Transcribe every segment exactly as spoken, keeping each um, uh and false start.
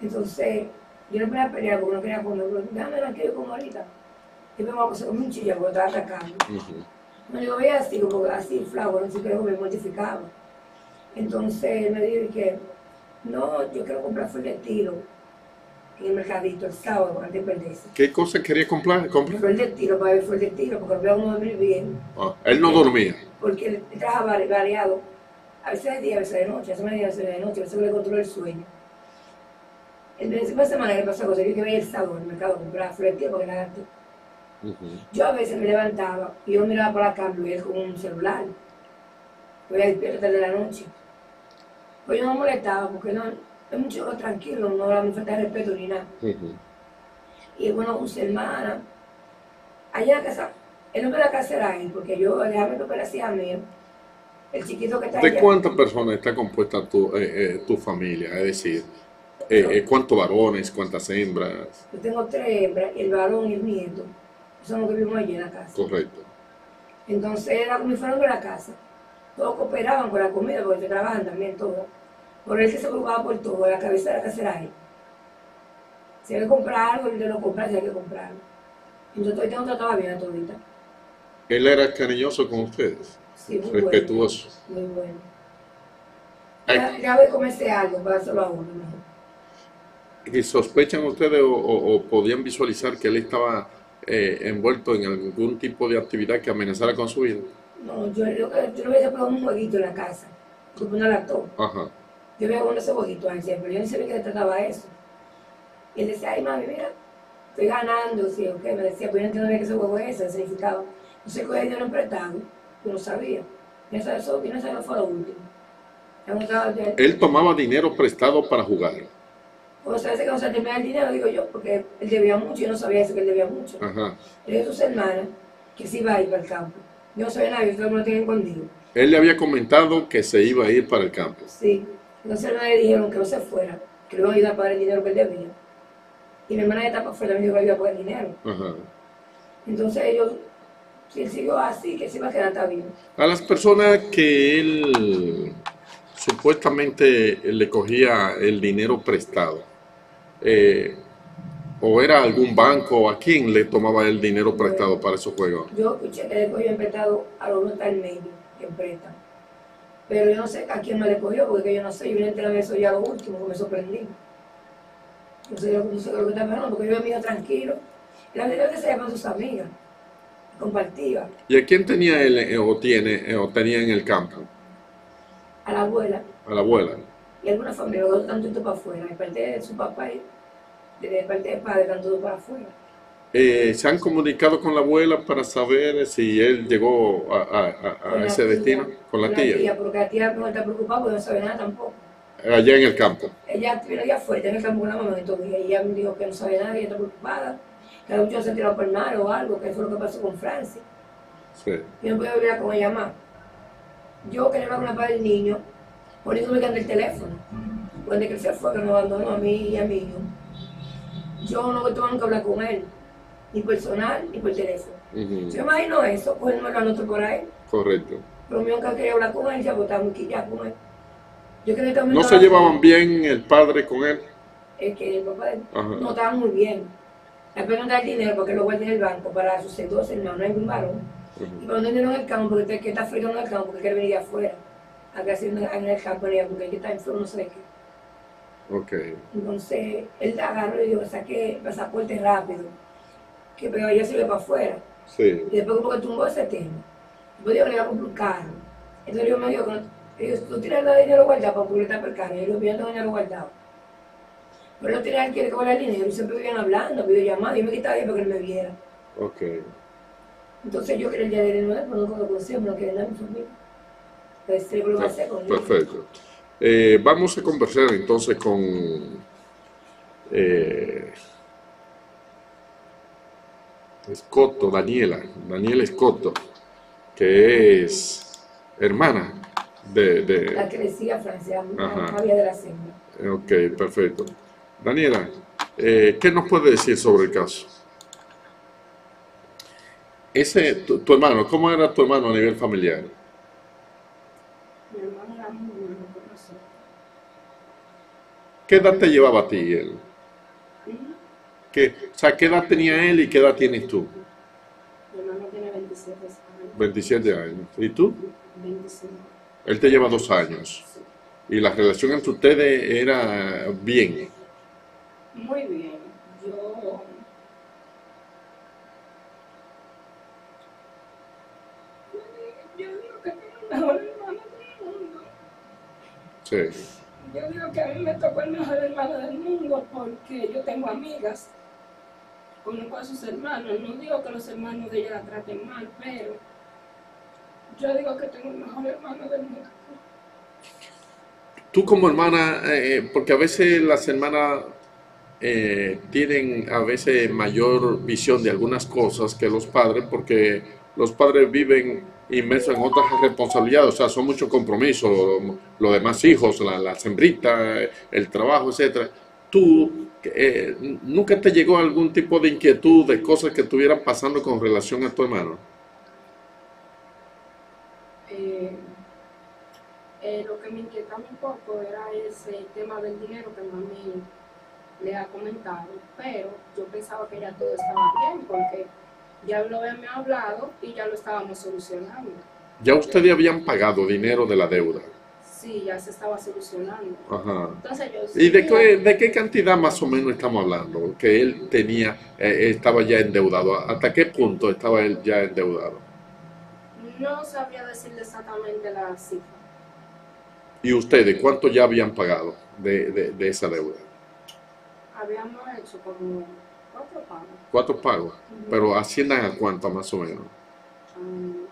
Entonces, yo no podía pelear porque no quería comer, pero déjame la que yo como ahorita. Y me vamos a hacer como un chilla porque estaba atacando. Ujú. No, yo veía así, como así, flaco, no sé qué, me mortificaba. Entonces, él me dijo que, no, yo quiero comprar full de tiro en el mercadito el sábado antes de perderse. ¿Qué cosa quería comprar? comprar? Full de tiro, para ver full de tiro, porque había uno dormir bien. Ah, él no dormía. Porque él trabajaba variado, a veces de día, a veces de noche, a veces de día, a veces de noche, a veces le controló el sueño. En esa semana que pasó cosa, yo que veía el sábado en el mercado, compraba full de tiro porque era gato. Ujú. Yo a veces me levantaba y yo miraba por la cama y él con un celular. Voy a despierta de la noche. Pues yo no molestaba porque no, es un chico tranquilo, no me falta de respeto ni nada. Ujú. Y bueno, con su hermana, allá en la casa, el nombre de la casa era él, porque yo, déjame que parecía mío, el chiquito que está ¿De allá. cuántas personas está compuesta tu, eh, eh, tu familia? Es decir, eh, Yo, eh, ¿cuántos varones, cuántas hembras? yo tengo tres hembras, y el varón y el nieto, son los que vivimos allí en la casa. Correcto. Entonces era como si fueran de la casa. Todos cooperaban con la comida, porque trabajan también todos. Por él que se preocupaba por todo, la cabeza de la casa era él. Si hay que comprar algo, él te lo compra, si hay que comprarlo. Entonces yo trataba bien a todita. Él era cariñoso con ustedes, Sí, muy respetuoso. bueno. Muy bueno. Ay, Ya, ya voy a comerse algo para dárselo a uno mejor. ¿y sospechan ustedes o, o- o podían visualizar que él estaba eh, envuelto en algún tipo de actividad que amenazara con su vida? No, yo, yo, yo le voy a poner un jueguito en la casa, como una laptop. Ajá. Yo le hago ese jueguito a él siempre, yo no sabía que le trataba eso. Y él decía, ay mami, mira, estoy ganando, sí, ok, me decía, pero yo no entiendo bien que ese juego es ese, significado. No sé qué dinero prestado, yo no sabía. Yo no sabía eso, yo no sabía que fue lo último. Ya no estaba, ya, Él tomaba dinero prestado para jugar. o sea, ese que no se termina el dinero, digo yo, porque él debía mucho, yo no sabía eso que él debía mucho. Ajá. Le dije a sus hermanas que sí iba a ir para el campo. Yo no sabía nada, yo todo me lo tenía escondido. Él le había comentado que se iba a ir para el campo. Sí. Entonces hermanas le dijeron que no se fuera, que le iban a ayudar a pagar el dinero que él debía. Y mi hermana ya estaba afuera, me dijo que le iba a pagar el dinero. Ajá. Entonces ellos, si él siguió así, que se iba a quedar, está bien. A las personas que él supuestamente le cogía el dinero prestado, eh, o era algún banco o a quién le tomaba el dinero prestado Bueno, para esos juegos. yo escuché que le cogió emprestado a los no está en medio, que emprestan. Pero yo no sé a quién me le cogió, porque yo no sé, yo vine a enterarme de eso ya lo último, que me sorprendí. No sé, yo no sé lo que está pasando, porque yo me iba tranquilo. Y la verdad es que se llama sus amigas, compartía. ¿Y a quién tenía él eh, o tiene eh, o tenía en el campo? A la abuela A la abuela. y alguna familia, los dos están todos para afuera. De parte de su papá y de parte del padre están todos para afuera. Eh, ¿se han comunicado con la abuela para saber si él llegó a, a- a- a Con la ese tía, destino? Con la con tía. porque la tía no está preocupada porque no sabe nada tampoco. Allá en el campo. Ella vino allá afuera, en el campo con la mamá, entonces ella me dijo que no sabe nada, ella está preocupada, que a lo mucho se tiró por el mar o algo, que fue lo que pasó con Francis. Sí. Yo no podía hablar con ella más. Yo quería hablar con la padre del niño, por eso me quedé el teléfono. Cuando que él se fue, que me abandonó a mí y a mi hijo. Yo no tengo nunca hablar con él, ni personal, ni por teléfono. Ujú. Yo me imagino eso, pues no me lo anoto por ahí. Correcto. Pero yo nunca quería hablar con él, ya, porque estaba muy quillada con él. Yo quería también ¿No se hablar con llevaban él. bien el padre con él? Es que el papá de él Ajá. no estaba muy bien. Le pedían dar dinero porque lo guarda en el banco para sus dos hermanos, no hay un varón. Y Ujú. cuando dinero en el campo, porque está, que está frío en el campo, porque quiere venir de afuera. Acá haciendo en el campo, en ella, porque aquí está enfermo, no sé de qué. Ok. Entonces, él agarró y dijo, saqué el pasaporte rápido, que pero ella se iba para afuera. Sí. Y después como que tumbó ese tema. Después dijo que le iba a comprar un carro. Entonces yo me dijo, que no, ellos, tú tienes el dinero guardado para publicar por el carro. Y yo yo no tengo dinero guardado. Pero no tenía, él quiere cobrar el dinero y siempre vivían hablando, videollamadas. Yo me quitaba bien para que él me viera. Ok. Entonces yo quería el día de nuevo, pero nunca lo conocía, no quería nada de mi familia. Entonces, ¿qué lo voy a hacer con él? Perfecto. Eh, vamos a conversar entonces con eh, Escoto, Daniela, Daniela Escoto, que es hermana de... La de que decía Francia, Ajá. Javier de la Senda. Ok, perfecto. Daniela, eh, ¿qué nos puede decir sobre el caso? Ese, tu, tu hermano, ¿cómo era tu hermano a nivel familiar? Mi hermano era muy bueno con nosotros. ¿Qué edad te llevaba a ti él? Ujú. ¿Qué, o sea, ¿qué edad tenía él y qué edad tienes tú? Mi hermano tiene veintisiete años. veintisiete años. ¿Y tú? veinticinco. Él te lleva dos años. Sí. Y la relación entre ustedes era bien. Muy bien. Yo, yo digo que tengo el mejor hermano del mundo. Sí. Yo digo que a mí me tocó el mejor hermano del mundo porque yo tengo amigas, conozco a sus hermanos. No digo que los hermanos de ella la traten mal, pero yo digo que tengo el mejor hermano del mundo. Tú como hermana, eh, porque a veces las hermanas eh, tienen a veces mayor visión de algunas cosas que los padres, porque los padres viven inmersos en otras responsabilidades, o sea, son muchos compromisos, los demás hijos, la, la sembrita, el trabajo, etcétera. ¿Tú eh, nunca te llegó algún tipo de inquietud de cosas que estuvieran pasando con relación a tu hermano? Eh, eh, lo que me inquietaba un poco era ese tema del dinero que mami le ha comentado, pero yo pensaba que ya todo estaba bien porque ya lo habíamos hablado y ya lo estábamos solucionando. Ya ustedes habían pagado dinero de la deuda. Sí, ya se estaba solucionando. Ajá. Entonces yo ¿Y de sí, qué, de qué cantidad más o menos estamos hablando? Que él tenía, eh, estaba ya endeudado. ¿Hasta qué punto estaba él ya endeudado? no sabría decirle exactamente la cifra. ¿Y ustedes cuánto ya habían pagado de, de- de esa deuda? Habíamos hecho como cuatro pagos. Cuatro pagos. Pero asciendan a cuánto más o menos. Um,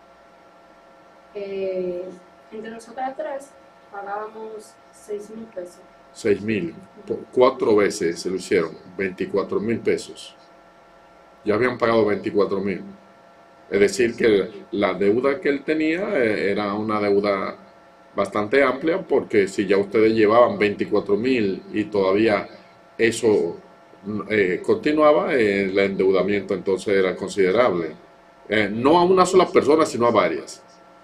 eh, entre nosotras tres pagábamos seis mil pesos. Seis mil. Por cuatro veces se lo hicieron. Veinticuatro mil pesos. Ya habían pagado veinticuatro mil. Es decir, que la deuda que él tenía eh, era una deuda bastante amplia, porque si ya ustedes llevaban veinticuatro mil y todavía eso eh, continuaba, eh, el endeudamiento entonces era considerable. Eh, no a una sola persona, sino a varias.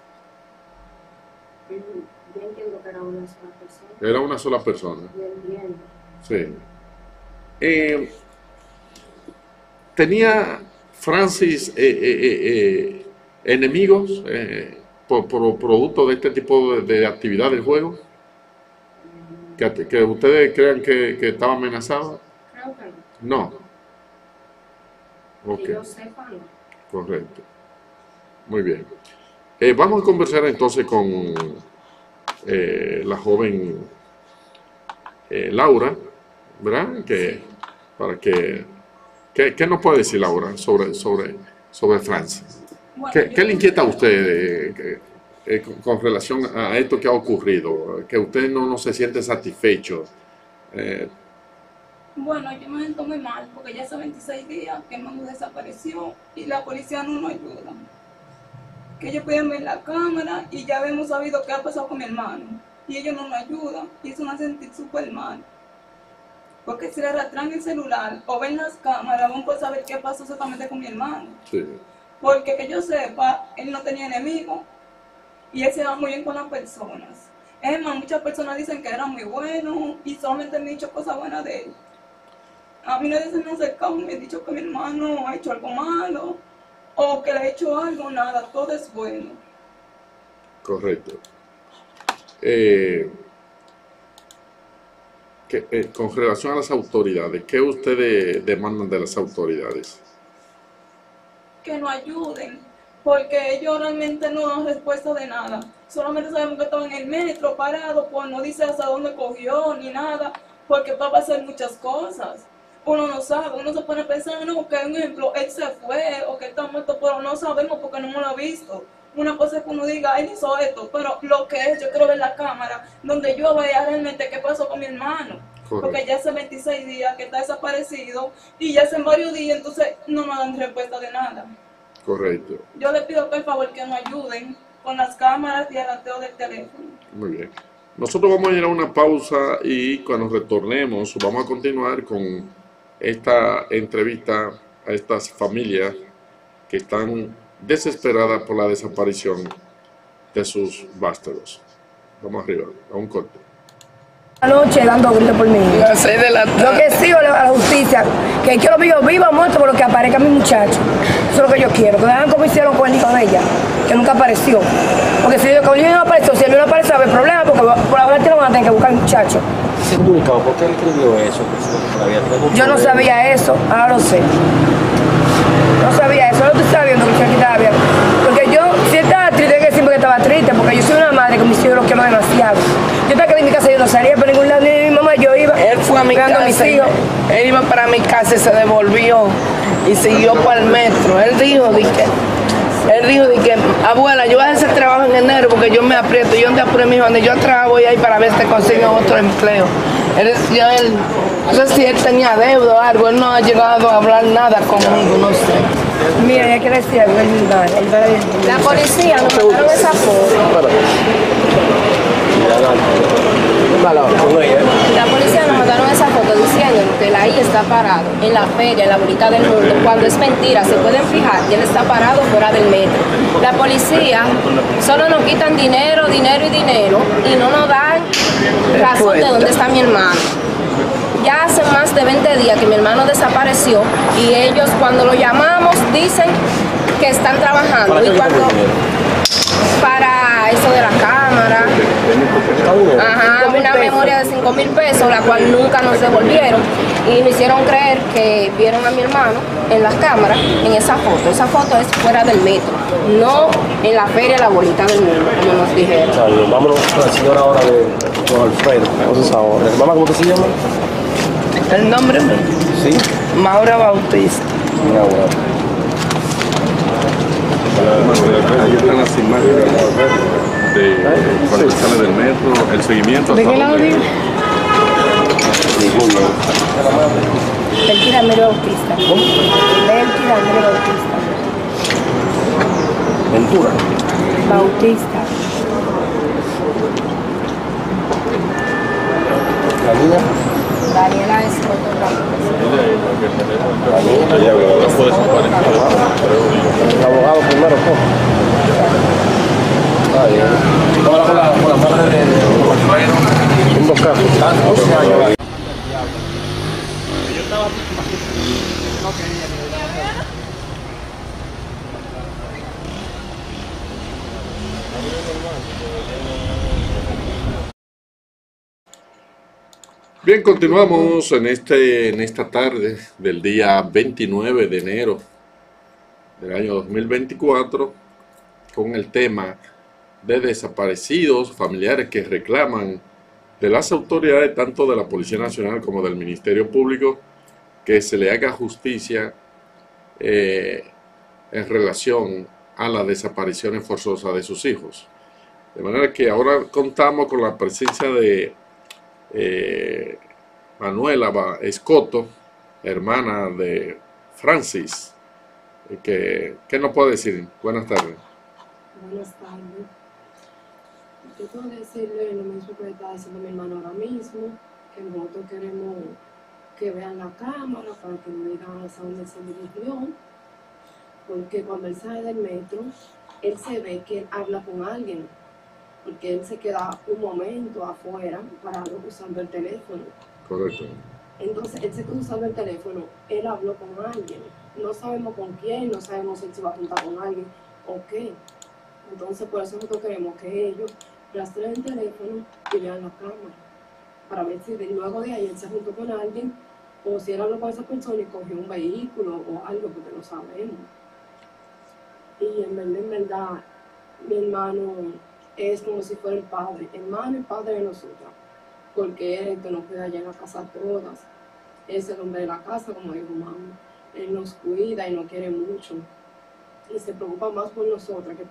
Mm, Yo entiendo que era una sola persona. Era una sola persona. Yo entiendo. Sí. Eh, ¿Tenía Francis eh, eh, eh, eh, enemigos eh, por, por producto de este tipo de, de actividad del juego? ¿Que, que ustedes crean que, que estaba amenazado? Creo que no. No. Ok, Que yo sepa, no. correcto. Muy bien. Eh, vamos a conversar entonces con eh, la joven eh, Laura, ¿verdad? Que, para que, ¿qué, qué nos puede decir Laura sobre, sobre, sobre Francis? Bueno, ¿Qué, yo- qué le inquieta a usted eh, que- eh, con, con relación a esto que ha ocurrido? Que usted no, no se siente satisfecho. Eh, Bueno, yo me siento muy mal porque ya hace veintiséis días que Manu desapareció y la policía no nos ayuda. Que ellos pueden ver la cámara y ya hemos sabido qué ha pasado con mi hermano. Y ellos no nos ayudan y eso me hace sentir súper mal. Porque si le arrastran el celular o ven las cámaras, vamos a saber qué pasó exactamente con mi hermano. sí, Porque que yo sepa, él no tenía enemigos y él se va muy bien con las personas. Es más, muchas personas dicen que era muy bueno y solamente me han dicho cosas buenas de él. A mí nadie se me ha acercado y me ha dicho que mi hermano ha hecho algo malo o que le ha hecho algo, nada, todo es bueno. correcto. Eh, que, eh, con relación a las autoridades, ¿qué ustedes demandan de las autoridades? Que nos ayuden, porque ellos realmente no dan respuesta de nada. Solamente sabemos que estaba en el metro parado, pues no dice hasta dónde cogió ni nada, porque va a pasar muchas cosas. Uno no sabe, uno se pone a pensar, no, que un ejemplo, él se fue o que está muerto, pero no sabemos porque no hemos lo visto. Una cosa es que uno diga, él hizo esto, pero lo que es, yo quiero ver la cámara, donde yo vea realmente qué pasó con mi hermano. Correcto. Porque ya hace veintiséis días que está desaparecido y ya hace varios días, entonces no nos dan respuesta de nada. Correcto. Yo le pido por favor que nos ayuden con las cámaras y el rateo del teléfono. Muy bien. Nosotros vamos a ir a una pausa y cuando retornemos vamos a continuar con esta entrevista a estas familias que están desesperadas por la desaparición de sus vástagos. Vamos arriba, a un corte. Anoche dando gritos por mi hijo. Las seis de la tarde. Lo que sigo a la justicia, que quiero vivo viva o muerto por lo que aparezca mi muchacho. Eso es lo que yo quiero, que vean cómo hicieron con el hijo de ella, que nunca apareció. Porque si el hijo no apareció, si él no apareció, va a haber problema, porque por ahora van a tener que buscar al muchacho. ¿Se comunicaba? ¿Por qué él escribió eso? Yo no sabía eso, ahora lo sé. No sabía eso, no estoy sabiendo que yo estaba bien. Porque yo, si estaba triste, que siempre que estaba triste, porque yo soy una madre que mis hijos los quiero demasiado. Yo estaba que en mi casa yo no salía por ningún lado, ni mi mamá, yo iba. Él fue a mi casa, a mis hijos. Él iba para mi casa y se devolvió y siguió para el metro. Él dijo, de que, él dijo, de que, abuela, yo voy a hacer trabajo en enero porque yo me aprieto. Yo ando apuro, mi hijo, donde yo trabajo voy ahí para ver si te consigo otro empleo. Él, yo, él, no sé si él tenía deuda o algo, él no ha llegado a hablar nada conmigo, no sé. Mira, ya que decía, la policía nos mandaron esa foto. La policía nos mandaron esa foto diciendo que la I está parado en la feria, en la bolita del mundo, cuando es mentira. Se pueden fijar que él está parado fuera del metro. La policía solo nos quitan dinero, dinero y dinero y no nos dan razón de dónde está mi hermano. Ya hace más de veinte días que mi hermano desapareció y ellos cuando lo llamamos dicen que están trabajando. ¿Para y cuando para eso de la cámara, ajá, una memoria de cinco mil pesos, la cual nunca nos devolvieron y me hicieron creer que vieron a mi hermano en las cámaras en esa foto. Esa foto es fuera del metro, no en la feria La Bolita del Mundo, como nos dijeron. Claro, vámonos con la señora ahora de Don Alfredo. Entonces ahora, mamá, ¿cómo te se llama? El nombre, sí, Maura Bautista. Maura. Ahí están las imágenes de cuando Sí. sale del metro, el seguimiento. ¿De qué lado vive? del Tirandero Bautista. ¿Cómo? Del Tirandero Bautista. Ventura. Bautista. La niña. Daniela es fotógrafa. El abogado primero, ¿cómo? Está bien. Ahora con la, con la madre de Alfredo. En dos casos. doce años. Bien, continuamos en, este, en esta tarde del día veintinueve de enero del año dos mil veinticuatro con el tema de desaparecidos, familiares que reclaman de las autoridades, tanto de la Policía Nacional como del Ministerio Público, que se le haga justicia eh, en relación a las desapariciones forzosas de sus hijos. De manera que ahora contamos con la presencia de Eh, Manuela Escoto, hermana de Francis, que, ¿qué nos puede decir? Buenas tardes. Buenas tardes. Yo puedo decirle lo mismo que está diciendo mi hermano ahora mismo, que nosotros queremos que vean la cámara para que nos digan hacia dónde se dirigió, porque cuando él sale del metro, él se ve que él habla con alguien, porque él se queda un momento afuera parado usando el teléfono. Correcto. Entonces él se quedó usando el teléfono, él habló con alguien, no sabemos con quién, no sabemos si él se va a juntar con alguien o qué. Entonces por eso nosotros queremos que ellos rastreen el teléfono y vean la cámara, para ver si de, luego de ahí él se juntó con alguien o si él habló con esa persona y cogió un vehículo o algo, porque no sabemos. Y en verdad, en verdad, mi hermano es como si fuera el padre, hermano y padre de nosotros, porque él es el que nos cuida allá en la casa todas, es el hombre de la casa, como dijo mamá, él nos cuida y nos quiere mucho, y se preocupa más por nosotras que